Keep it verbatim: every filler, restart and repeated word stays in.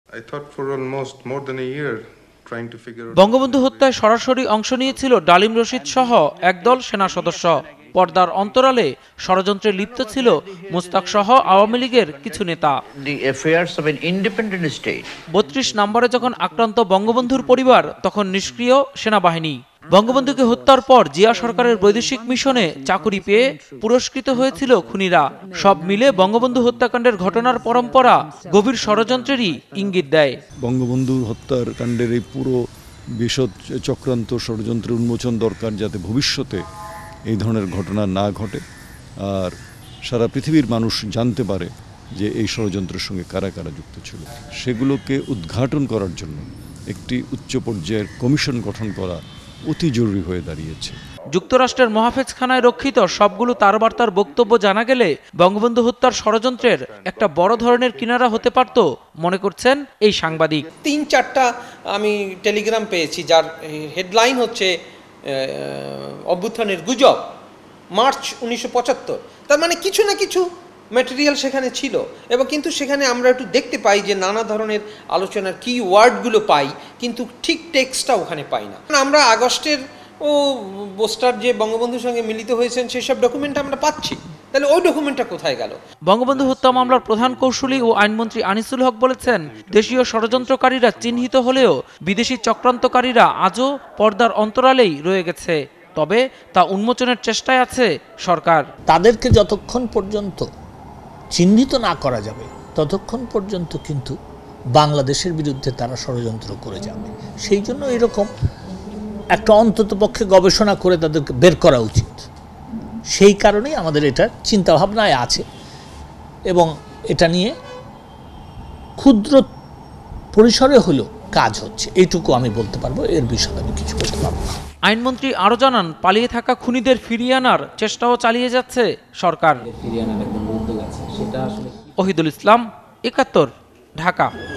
বঙ্গবন্ধু হত্যায় সরাসরি অংশ নিয়েছিল ডালিম রশিদ সহ একদল সেনা সদস্য। পর্দার অন্তরালে ষড়যন্ত্রে লিপ্ত ছিল মোস্তাক সহ আওয়ামী লীগের কিছু নেতা। বত্রিশ নম্বরে যখন আক্রান্ত বঙ্গবন্ধুর পরিবার, তখন নিষ্ক্রিয় সেনাবাহিনী। বঙ্গবন্ধুকে হত্যার পর জিয়া সরকারের বৈদেশিক মিশনে চাকুরি পেয়ে পুরস্কৃত হয়েছিল খুনিরা। সব মিলে বঙ্গবন্ধু হত্যাকাণ্ডের ঘটনার পরম্পরা গভীর ষড়যন্ত্রেরই ইঙ্গিত দেয়। বঙ্গবন্ধু হত্যার কাণ্ডের এই পুরো বিশদ চক্রান্ত ষড়যন্ত্রের উন্মোচন দরকার, যাতে ভবিষ্যতে এই ধরনের ঘটনা না ঘটে আর সারা পৃথিবীর মানুষ জানতে পারে যে এই ষড়যন্ত্রের সঙ্গে কারা কারা যুক্ত ছিল। সেগুলোকে উদ্ঘাটন করার জন্য একটি উচ্চ পর্যায়ের কমিশন গঠন করা অতি জরুরি হয়ে দাঁড়িয়েছে। যুক্তরাষ্ট্রের মহাফেজখানায় রক্ষিত সবগুলো তারবার্তার বক্তব্য জানা গেলে বঙ্গবন্ধু হত্যার ষড়যন্ত্রের একটা বড় ধরনের কিনারা হতে পারত মনে করছেন এই সাংবাদিক। তিন চারটা আমি টেলিগ্রাম পেয়েছি যার হেডলাইন হচ্ছে অভ্যুত্থানের গুজব, মার্চ উনিশশো পঁচাত্তর। তার মানে কিছু না কিছু ম্যাটেরিয়াল সেখানে ছিল, এবং কিন্তু সেখানে আমরা একটু দেখতে পাই যে নানা ধরনের আলোচনার কি ওয়ার্ডগুলো পাই, কিন্তু ঠিক টেক্সটটা ওখানে পাই না। আমরা আগস্টের ও পোস্টার যে বঙ্গবন্ধুর সঙ্গে মিলিত হয়েছেন সেসব ডকুমেন্ট আমরা পাচ্ছি, তাহলে ওই ডকুমেন্টটা কোথায় গেল? বঙ্গবন্ধু হত্যা মামলার প্রধান কৌশলী ও আইনমন্ত্রী আনিসুল হক বলেছেন, দেশীয় ষড়যন্ত্রকারীরা চিহ্নিত হলেও বিদেশি চক্রান্তকারীরা আজও পর্দার অন্তরালেই রয়ে গেছে। তবে তা উন্মোচনের চেষ্টায় আছে সরকার। তাদেরকে যতক্ষণ পর্যন্ত চিহ্নিত না করা যাবে ততক্ষণ পর্যন্ত কিন্তু বাংলাদেশের বিরুদ্ধে তারা ষড়যন্ত্র করে যাবে। সেই জন্য এরকম একটা অন্ততপক্ষে গবেষণা করে তাদেরকে বের করা উচিত। সেই কারণেই আমাদের এটা চিন্তাভাবনায় আছে, এবং এটা নিয়ে ক্ষুদ্র পরিসরে হলেও কাজ হচ্ছে, এইটুকু আমি বলতে পারবো। এর বিষয়ে আমি কিছু বলতে পারবো না। আইনমন্ত্রী আরও জানান, পালিয়ে থাকা খুনিদের ফিরিয়ে আনার চেষ্টাও চালিয়ে যাচ্ছে সরকার। ওহিদুল ইসলাম, একাত্তর, ঢাকা।